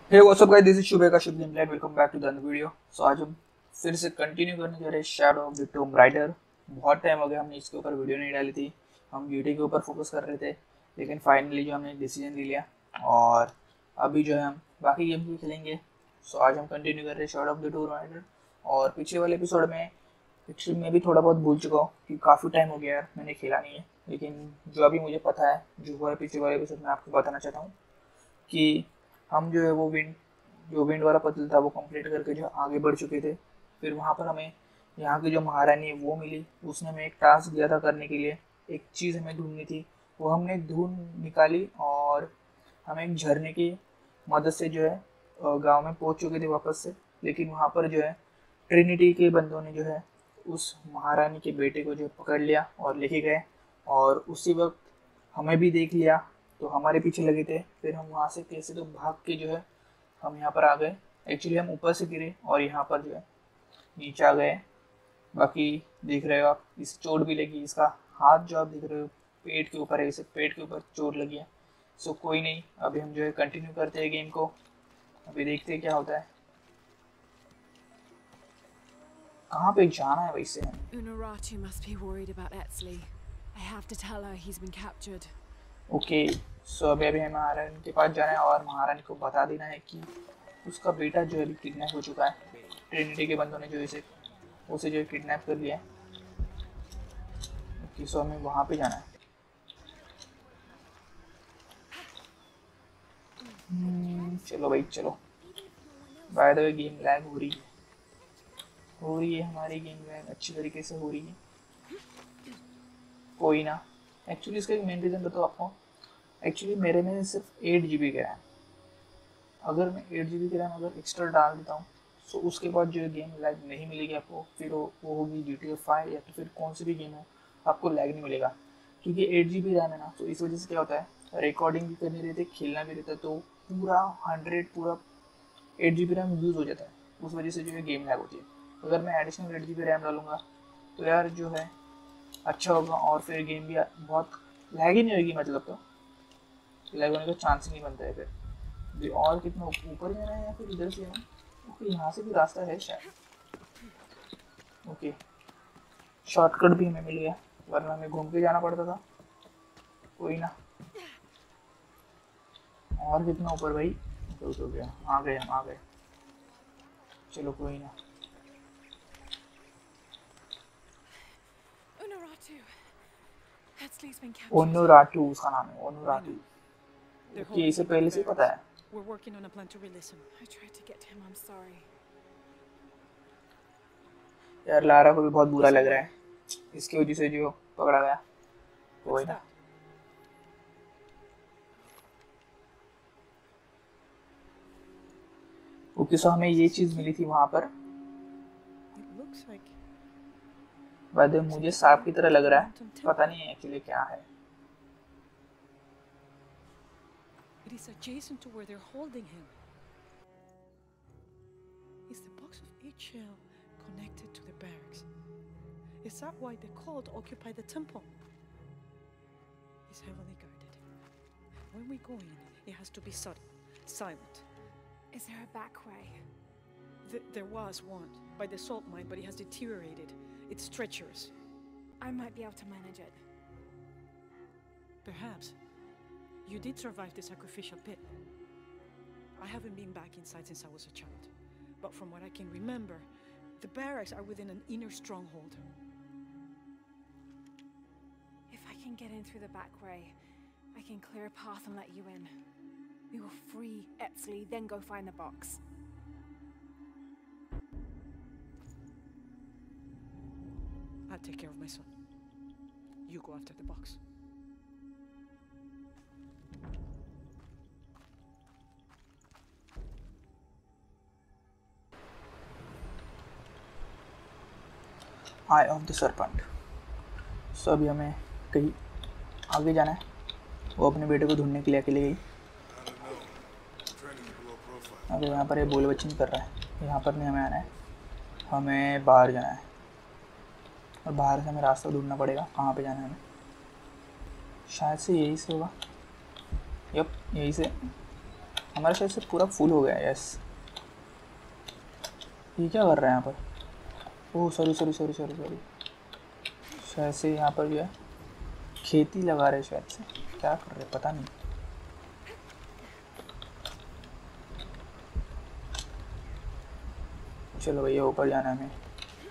Hey what's up guys, this is Shubhe का Shubh game welcome back to the video. So आज हम फिर से कंटिन्यू करने जा रहे हैं Shadow of the Tomb Raider. बहुत टाइम हो गया हमने इसके ऊपर वीडियो नहीं डाली थी। हम यूटी के ऊपर फोकस कर रहे थे, लेकिन फाइनली जो हमने डिसीजन ले लिया और अभी जो है हम बाकी गेम भी खेलेंगे। सो आज हम कंटिन्यू कर रहे हैं Shadow of the Tomb Raider. और पीछे वाले एपिसोड में एक्चुअली मैं भी थोड़ा बहुत भूल चुका हूँ कि काफ़ी टाइम हो गया यार मैंने खेला नहीं है, लेकिन जो अभी मुझे पता है जो हुआ है पीछे वाले एपिसोड में आपको बताना चाहता हूँ कि हम जो है वो विंड वाला पजल था वो कंप्लीट करके जो आगे बढ़ चुके थे। फिर वहाँ पर हमें यहाँ की जो महारानी है वो मिली, उसने हमें एक टास्क दिया था करने के लिए, एक चीज़ हमें ढूंढनी थी। वो हमने ढूंढ निकाली और हमें एक झरने की मदद से जो है गांव में पहुँच चुके थे वापस से। लेकिन वहाँ पर जो है ट्रिनिटी के बंदों ने जो है उस महारानी के बेटे को जो पकड़ लिया और लेके गए, और उसी वक्त हमें भी देख लिया तो हमारे पीछे लगे थे। फिर हम वहाँ से कैसे तो भाग के जो है हम यहाँ पर आ गए। एक्चुअली हम ऊपर से गिरे और यहाँ पर जो है नीचे आ गए। बाकी देख रहे हो आप, इस चोट भी लगी, इसका हाथ जो आप देख रहे हो पेट के ऊपर है, इसे पेट के ऊपर चोट लगी है। सो कोई नहीं, अभी हम जो है कंटिन्यू करते हैं गेम को। अभी देखते हैं क्या होता है। कहाँ पे जाना है वैसे हमें? Unuratu must be worried about Etzli. I have to tell her he's been captured. Okay, so अभी अभी हमें महारानी के पास जाना है और महारानी को बता देना है कि उसका बेटा जो है अभी किडनैप हो चुका है। ट्रिनिटी के बंदों ने जो उसे जो है किडनैप कर लिया है। ओके, सो हमें वहाँ पे जाना है। चलो भाई चलो। By the way game lag हो रही है हमारी गेम लैग अच्छी तरीके से हो रही है। कोई ना, एक्चुअली इसका एक मेन रीज़न बताओ आपको। एक्चुअली मेरे में सिर्फ 8 GB का है। अगर मैं 8 GB की रैम अगर एक्स्ट्रा डाल देता हूँ तो उसके बाद जो गेम लैग नहीं मिलेगी आपको। फिर वो होगी GTA 5 या तो फिर कौन सी भी गेम हो, आपको लैग नहीं मिलेगा। क्योंकि 8 GB रैम है ना, तो इस वजह से क्या होता है, रिकॉर्डिंग भी करनी रहती है, खेलना भी रहता है, तो पूरा 8 GB रैम यूज़ हो जाता है। उस वजह से जो है गेम लैग होती है। अगर मैं एडिशनल 8 GB रैम डालूंगा तो यार जो है अच्छा होगा, और फिर गेम भी बहुत लैग ही नहीं होगी। मतलब तो लैग होने का चांस ही नहीं बनता है फिर। ये और कितना ऊपर जाना है या फिर इधर से आना? ओके, यहाँ से भी रास्ता है शायद। ओके, शॉर्टकट भी हमें मिल गया, वरना हमें घूम के जाना पड़ता था। कोई ना, और कितना ऊपर भाई? हो गया, आ गए हम आ गए। चलो कोई ना। Unuratu. Etzli's been captured. ओनुराटू उसका नाम है, I Unuratu. know. They're okay, holding इसे him in पहले the से पता barracks. है। We're working on a plan to release him. I tried to get to him, I'm sorry. यार लारा को भी बहुत बुरा He's लग रहा away. है इसकी वजह से जो पकड़ा गया। कोई What's ना। that? ओके, सो हमें ये चीज़ मिली थी वहाँ पर। It looks like बाद में मुझे सांप की तरह लग रहा है, पता नहीं है एक्चुअली क्या है। it is adjacent to where they're holding him. Is the box of HL connected to the barracks? Is that why the cult occupy the temple? It's heavily guarded. When we go in, it has to be subtle, silent. Is there a back way? There was one by the salt mine, but it has deteriorated. It's treacherous. I might be able to manage it. Perhaps. You did survive the sacrificial pit. I haven't been back inside since I was a child. But from what I can remember, the barracks are within an inner stronghold. If I can get in through the back way, I can clear a path and let you in. We will free Etzli, then go find the box. I'll take care of my son. You go after the box. Eye of the Serpent. So अभी हमें कहीं आगे जाना है। वो अपने बेटे को ढूंढने के लिए अकेले गई। अगर यहाँ पर ये बोल बच्चन कर रहा है, यहाँ पर नहीं हमें आना है, हमें बाहर जाना है। और बाहर से हमें रास्ता ढूंढना पड़ेगा कहाँ पे जाना है हमें। शायद से यही से होगा। यप, यही से हमारा शायद से पूरा फुल हो गया है। यस, ये क्या कर रहा है यहाँ पर? Oh sorry sorry sorry sorry sorry, शायद से यहाँ पर जो है खेती लगा रहे, शायद से क्या कर रहे पता नहीं। चलो भैया ऊपर जाना है हमें।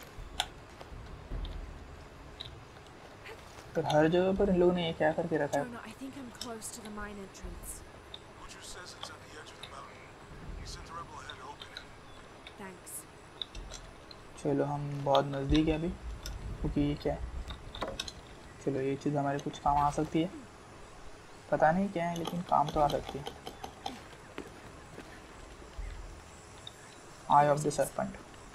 पर हर जगह पर इन लोगों ने ये क्या करके रखा है? Jonah, I think I'm close to the mine entrance. Butcher says it's at the edge of the mountain. He sent the rebel ahead to open it. Thanks. चलो हम बहुत नज़दीक है अभी, क्योंकि ये क्या है? चलो ये चीज़ हमारे कुछ काम आ सकती है, पता नहीं क्या है लेकिन काम तो आ सकती है। Eye of the Serpent.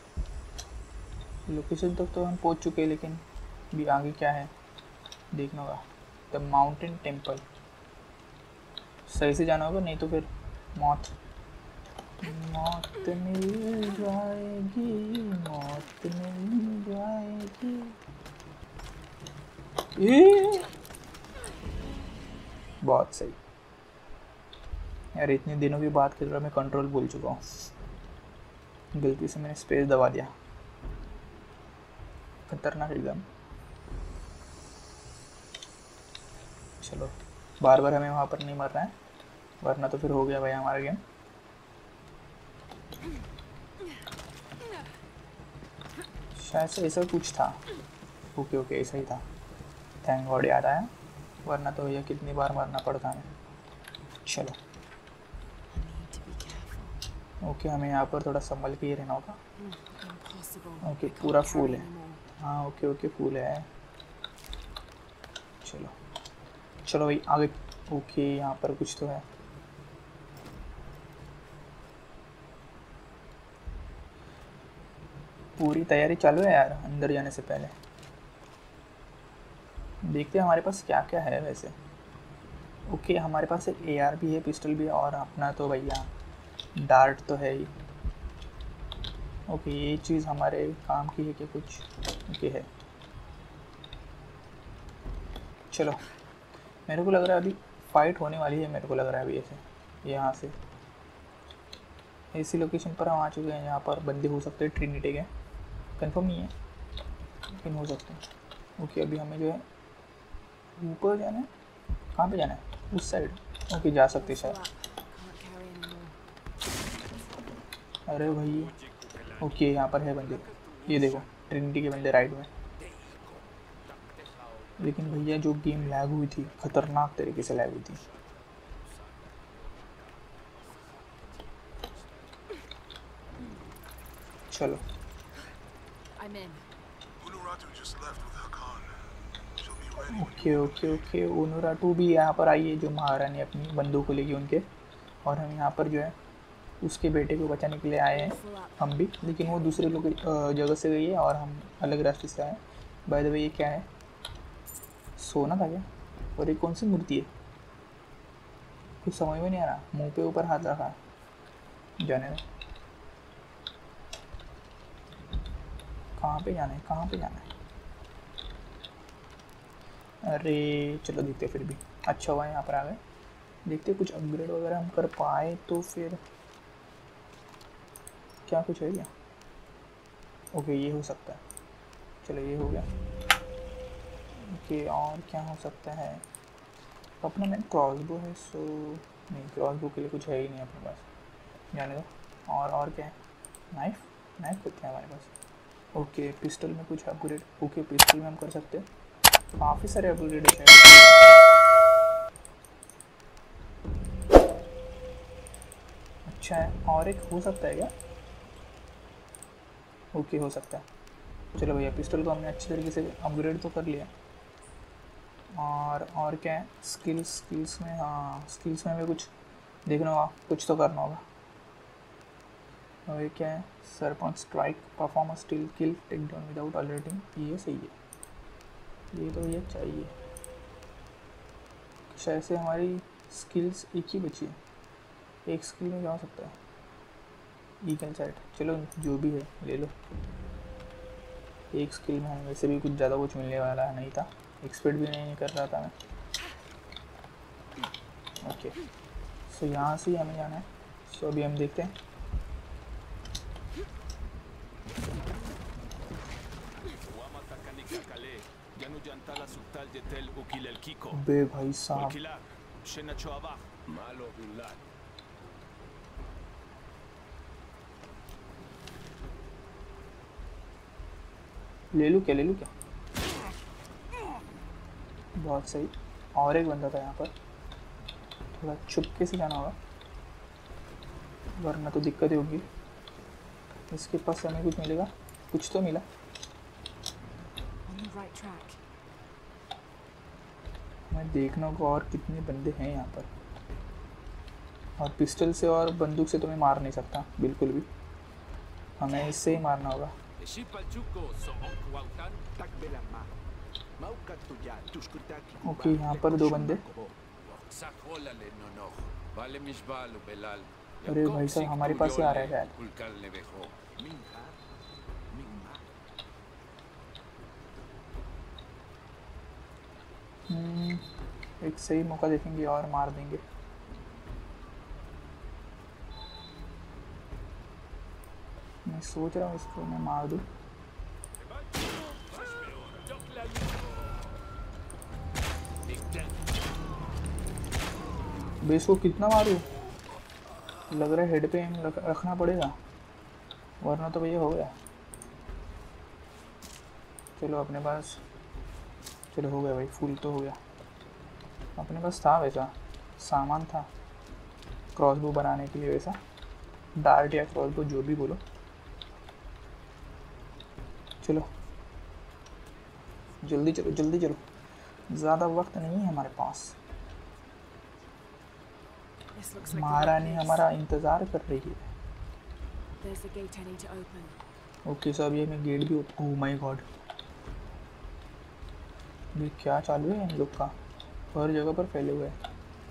Location तक तो हम पहुंच चुके हैं, लेकिन भी आगे क्या है देखना होगा। द माउंटेन टेम्पल, सही से जाना होगा, नहीं तो फिर मौत मिल जाएगी, मौत मिल जाएगी। बहुत सही यार, इतने दिनों की बात कर रहा मैं कंट्रोल भूल चुका हूँ, गलती से मैंने स्पेस दबा दिया। खतरनाक एकदम। चलो बार बार हमें वहाँ पर नहीं मरना है, वरना तो फिर हो गया भाई हमारा गेम। शायद से ऐसा कुछ था। ओके ओके ऐसा ही था, थैंक गॉड याद आया, वरना तो भैया कितनी बार मरना पड़ता है। चलो ओके, हमें यहाँ पर थोड़ा संभल के ही रहना होगा। ओके पूरा फूल है, हाँ ओके ओके फूल है। चलो चलो भाई आगे। ओके यहाँ पर कुछ तो है। पूरी तैयारी चालू है यार, अंदर जाने से पहले देखते हैं हमारे पास क्या क्या है वैसे। ओके हमारे पास एक AR भी है, पिस्टल भी है, और अपना तो भैया डार्ट तो है ही। ओके ये चीज़ हमारे काम की है कि कुछ? ओके है। चलो मेरे को लग रहा है अभी फाइट होने वाली है, मेरे को लग रहा है अभी ऐसे। यहाँ से ऐसी लोकेशन पर हम आ चुके हैं, यहाँ पर बंदे हो सकते हैं ट्रिनिटी के, कंफर्म नहीं है लेकिन हो सकते हैं। ओके अभी हमें जो है ऊपर जाना है। कहाँ पे जाना है? उस साइड। ओके जा सकते शायद। अरे भाई ओके यहाँ पर है बंदे, ये देखो ट्रिनिटी के बंदे राइट में। लेकिन भैया जो गेम लैग हुई थी, खतरनाक तरीके से लैग हुई थी। चलो Unuratu just left with Hakan. She'll be ready. Okay okay okay Unuratu भी यहाँ पर आई है, जो महारानी अपनी बंदूक को लेगी उनके, और हम यहाँ पर जो है उसके बेटे को बचाने के लिए आए हैं हम भी, लेकिन वो दूसरे लोग जगह से गई है और हम अलग रास्ते से आए। बाय द वे ये क्या है? सोना था क्या? और ये कौन सी मूर्ति है? कुछ समझ में नहीं आ रहा। मुंह पे ऊपर हाथ रखा है, जाने दो। कहाँ पे जाना है? कहाँ पे जाना है? अरे चलो देखते फिर भी। अच्छा हुआ यहाँ पर आ गए। देखते कुछ अपग्रेड वगैरह हम कर पाए तो फिर क्या कुछ है क्या? ओके ये हो सकता है। चलो ये हो गया। ओके और क्या हो सकता है? अपना में क्रॉसबो है, सो नहीं क्रॉसबो के लिए कुछ है ही नहीं अपने पास, जाने दो। और क्या है? नाइफ, नाइफ कुछ है हमारे पास। ओके पिस्टल में कुछ अपग्रेड। ओके पिस्टल में हम कर सकते हैं, काफ़ी सारे अपग्रेड है। अच्छा है, और एक हो सकता है क्या? ओके हो सकता है। चलो भैया पिस्टल को हमने अच्छी तरीके से अपग्रेड तो कर लिया। और क्या है? स्किल्स में, हाँ स्किल्स में हमें कुछ देखना होगा, कुछ तो करना होगा। और ये क्या है? Serpent strike, perform a stealth kill, take down without alerting. ये सही है, ये तो ये चाहिए। शायद से हमारी स्किल्स एक ही बची है, एक स्किल में क्या हो सकता है? Eagle side. चलो जो भी है ले लो। एक स्किल में हमें वैसे भी कुछ ज़्यादा कुछ मिलने वाला नहीं था, एक्सपेक्ट भी नहीं कर रहा था मैं। ओके सो यहाँ से ही हमें जाना है। सो अभी हम देखते हैं। बे भाई साहब, ले लूँ क्या, ले लूँ क्या? बहुत सही। और एक बंदा था यहाँ पर, थोड़ा चुपके से जाना होगा वरना तो दिक्कत ही होगी। इसके पास हमें कुछ मिलेगा, कुछ तो मिला। On the right track. मैं देखना होगा और कितने बंदे हैं यहाँ पर। और पिस्टल से और बंदूक से तो मैं मार नहीं सकता बिल्कुल भी, हमें इससे ही मारना होगा। ओके, यहाँ पर दो बंदे। अरे भाई साहब, हमारे पास ही आ रहा है शायद। एक सही मौका देखेंगे और मार देंगे। मैं सोच रहा हूँ इसको मैं मार दूँ। बेस को कितना मारूँ? लग रहा है हेड पे एम रखना पड़ेगा वरना तो भैया हो गया। चलो अपने पास, चलो हो गया भाई, फुल तो हो गया। अपने पास था वैसा सामान, था क्रॉसबो बनाने के लिए, वैसा डार्ट या क्रॉसबो जो भी बोलो। चलो जल्दी चलो, जल्दी चलो, ज़्यादा वक्त नहीं है हमारे पास। This looks like the right महारानी place. हमारा इंतज़ार कर रही है। There's the gate I need to open. Okay सब, ये मैं गेट भी, ओह माय गॉड, ये क्या चालू है इन लोग का? हर जगह पर फैले हुए हैं।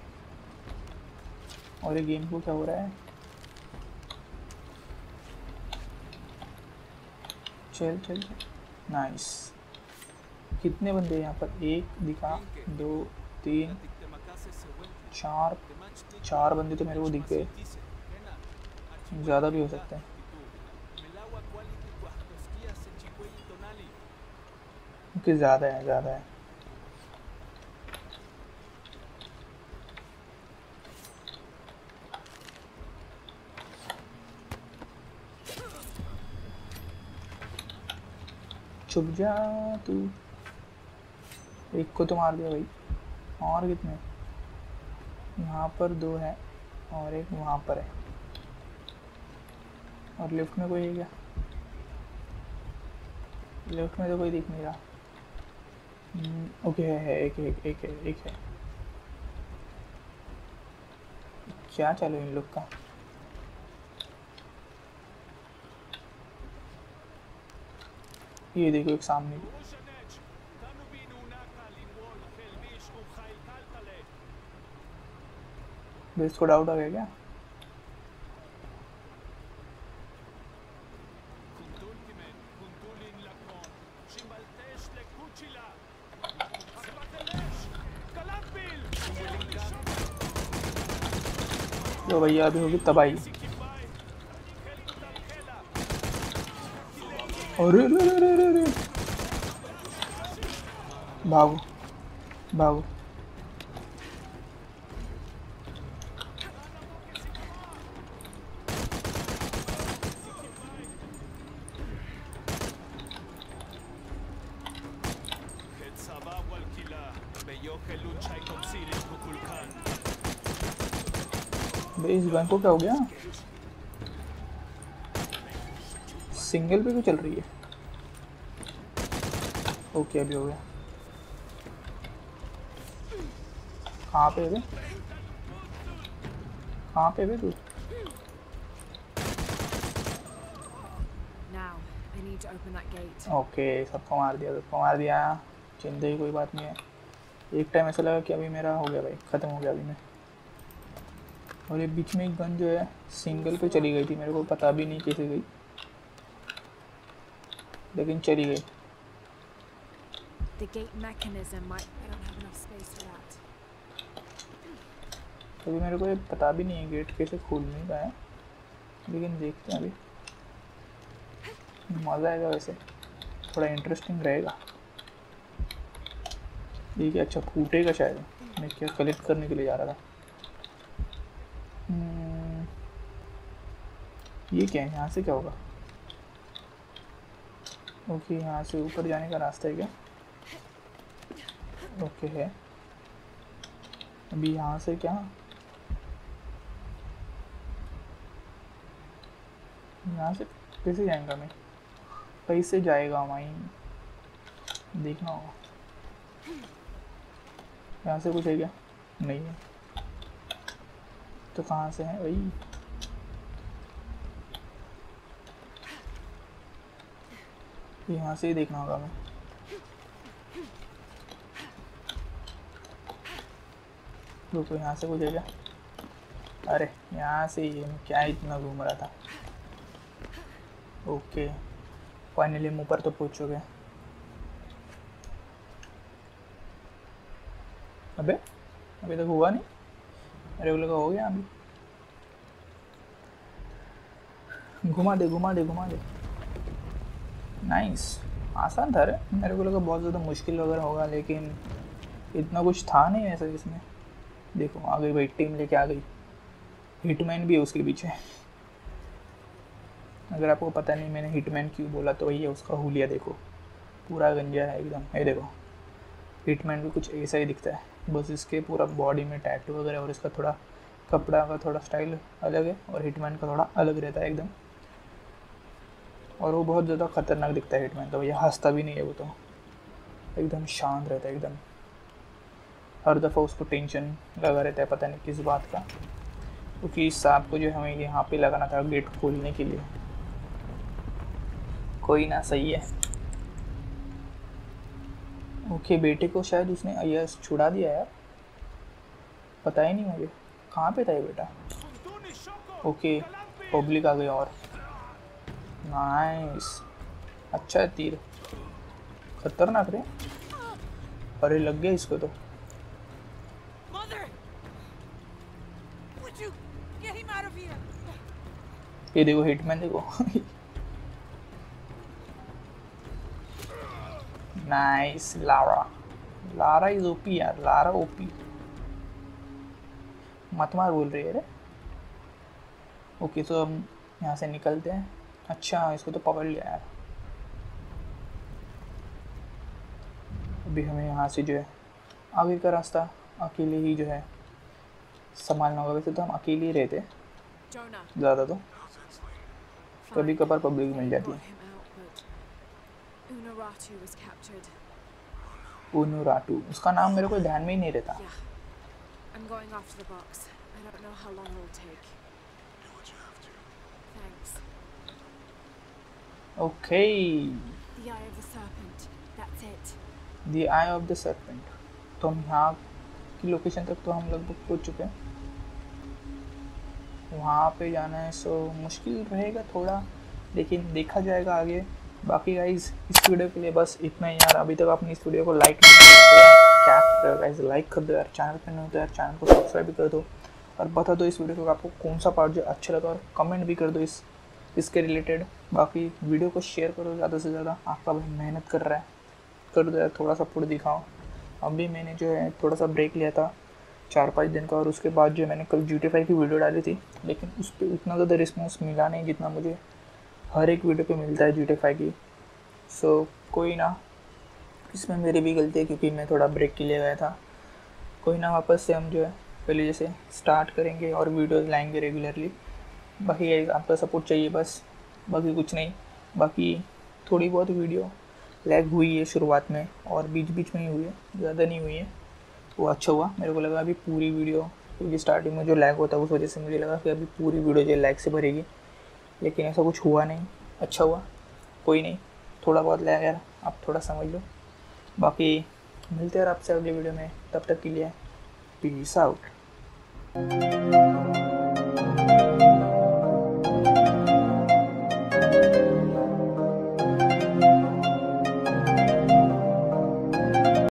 और ये गेम को क्या हो रहा है? चल चल चल, नाइस। कितने बंदे हैं यहाँ पर? एक दिखा, 2 3 4, 4 बंदे तो मेरे को दिख गए, ज़्यादा भी हो सकते हैं। ओके ज़्यादा है, ज़्यादा है। चुप जा तू। एक को तो मार दिया भाई। और कितने? यहाँ पर 2 है और एक वहाँ पर है। और लिफ्ट में कोई है क्या? लिफ्ट में तो कोई दिख नहीं रहा। ओके है, एक है। क्या चालू है इन लोग का? ये देखो एक सामने, बेस को डाउट आ गया क्या? तो भैया अभी होगी तबाही। अरे रे रे रे रे, भागो भागो। भाई इस गन को क्या हो गया? सिंगल पे क्यों चल रही है? ओके अभी हो गया। कहाँ पे है? कहाँ पे है तू? Now, I need to open that gate. Okay सबको मार दिया, सबको मार दिया। चिंता ही कोई बात नहीं है। एक टाइम ऐसा लगा कि अभी मेरा हो गया भाई, ख़त्म हो गया अभी मैं। और ये बीच में एक गन जो है सिंगल पे चली गई थी, मेरे को पता भी नहीं कैसे गई, लेकिन चली गई। The gate mechanism might... I don't have enough space for that. अभी मेरे को ये पता भी नहीं है गेट कैसे खोलने का है, लेकिन देखते हैं अभी। मज़ा आएगा वैसे, थोड़ा इंटरेस्टिंग रहेगा। ठीक है, अच्छा फूटेगा शायद। मैं क्या कलेक्ट करने के लिए जा रहा था। ये क्या है, यहाँ से क्या होगा? ओके, यहाँ से ऊपर जाने का रास्ता है क्या? ओके है। अभी यहाँ से क्या, यहाँ से कैसे जाएगा? मैं कैसे जाएगा माई, देखना होगा। यहाँ से कुछ है क्या? नहीं है तो कहाँ से है भाई? यहाँ से ही देखना होगा मैं। रुको, यहाँ से कुछ है क्या? अरे यहाँ से ही है, मैं क्या इतना घूम रहा था। ओके, फाइनली हम ऊपर तो पहुँच चुके हैं। अबे अभी तक हुआ नहीं, अरे वो लगा हो गया अभी। घुमा दे घुमा दे घुमा दे। नाइस, आसान था रे। मेरे को लगा बहुत ज़्यादा मुश्किल वगैरह होगा, लेकिन इतना कुछ था नहीं ऐसा इसमें। देखो आ गई भाई, टीम लेके आ गई। हिटमैन भी है उसके पीछे। अगर आपको पता नहीं मैंने हिटमैन क्यों बोला, तो वही है उसका हुलिया। देखो पूरा गंजा है एकदम। ये देखो, हिटमैन भी कुछ ऐसा ही दिखता है, बस इसके पूरा बॉडी में टैटू वगैरह, और इसका थोड़ा कपड़ा का थोड़ा स्टाइल अलग है, और हिटमैन का थोड़ा अलग रहता है एकदम। और वो बहुत ज़्यादा खतरनाक दिखता है हिटमैन, तो भैया हंसता भी नहीं है वो, तो एकदम शांत रहता है एकदम। हर दफ़ा उसको टेंशन लगा रहता है, पता नहीं किस बात का, क्योंकि इस सांप को जो हमें यहाँ पे लगाना था गेट खोलने के लिए। कोई ना, सही है। ओके, बेटे को शायद उसने यस छुड़ा दिया यार, पता ही नहीं मुझे कहाँ पे था ये बेटा। ओके, पब्लिक आ गई। और नाइस, अच्छा है तीर, खतरनाक रे। अरे लग गया इसको तो। ये देखो हिटमैन, देखो। नाइस, लारा इज ओपी यार, लारा ओपी। मत मार बोल रही है रे। ओके, तो हम यहाँ से निकलते हैं। अच्छा, इसको तो पकड़ लिया यार। अभी हमें यहाँ से जो है आगे का रास्ता अकेले ही जो है संभालना होगा। वैसे तो हम अकेले ही रहते ज़्यादा, तो कभी कभार पब्लिक मिल जाती है। उनुराटू, उसका नाम मेरे को ध्यान में ही नहीं रहता। I'm going after the box. I don't know how long it will take. Do what you have to. Thanks. Okay. The Eye of the Serpent. That's it. The Eye of the Serpent. तो हम यहाँ की location तक तो हम लगभग पहुँच चुके हैं। वहाँ पे जाना है सो मुश्किल रहेगा थोड़ा, लेकिन देखा जाएगा आगे। बाकी गाइज इस वीडियो के लिए बस इतना ही यार। अभी तक आपने इस वीडियो को लाइक नहीं किया, क्या कर रहे हो गाइज? लाइक कर दो यार। चैनल पे नहीं हो तो यार चैनल को सब्सक्राइब भी कर दो, और बता दो इस वीडियो को आपको कौन सा पार्ट जो अच्छा लगा, और कमेंट भी कर दो इसके रिलेटेड। बाकी वीडियो को शेयर करो ज़्यादा से ज़्यादा। आपका भाई मेहनत कर रहा है, कर दो यार, थोड़ा सपोर्ट दिखाओ। अभी मैंने जो है थोड़ा सा ब्रेक लिया था 4-5 दिन का, और उसके बाद जो मैंने कल GTA 5 की वीडियो डाली थी, लेकिन उस पर उतना ज़्यादा रिस्पॉन्स मिला नहीं जितना मुझे हर एक वीडियो पे मिलता है GTA 5 की। सो कोई ना, इसमें मेरी भी गलती है क्योंकि मैं थोड़ा ब्रेक के लिए गया था। कोई ना, वापस से हम जो है पहले जैसे स्टार्ट करेंगे और वीडियोज़ लाएंगे रेगुलरली। बाकी आपका सपोर्ट चाहिए बस, बाकी कुछ नहीं। बाकी थोड़ी बहुत वीडियो लैग हुई है शुरुआत में, और बीच बीच में ही हुई है, ज़्यादा नहीं हुई है। वो अच्छा हुआ, मेरे को लगा अभी पूरी वीडियो, क्योंकि स्टार्टिंग में जो लैग होता है उस वजह से मुझे लगा कि अभी पूरी वीडियो जो लैग से भरेगी, लेकिन ऐसा कुछ हुआ नहीं। अच्छा हुआ, कोई नहीं, थोड़ा बहुत लैग यार, आप थोड़ा समझ लो। बाकी मिलते हैं आपसे अगले वीडियो में, तब तक के लिए पीस आउट।